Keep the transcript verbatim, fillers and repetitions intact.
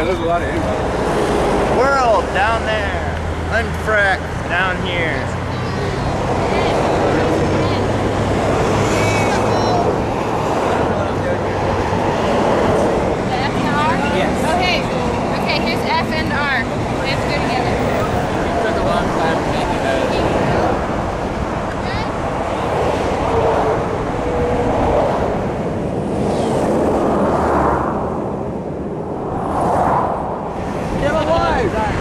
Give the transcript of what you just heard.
there's a lot of info. World down there. Unfrack down here. Yes. Okay. Okay, here's F and R. They have to go together. It took a long time to make it. Get alive!